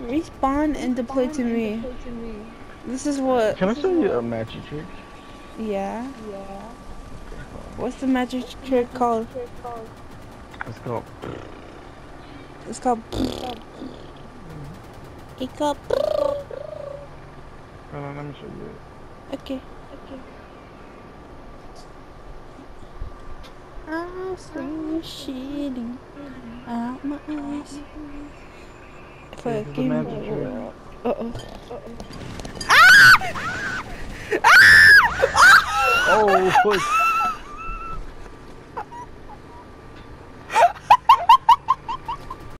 Respawn and deploy to me. This is what. Can I show you a magic trick? Yeah. What's the magic trick called? It's called. It's called. It's called. Hold on, let me show you it. Okay. I'm so shitty out my eyes. This is the magic trick. Uh-oh. Oh, push.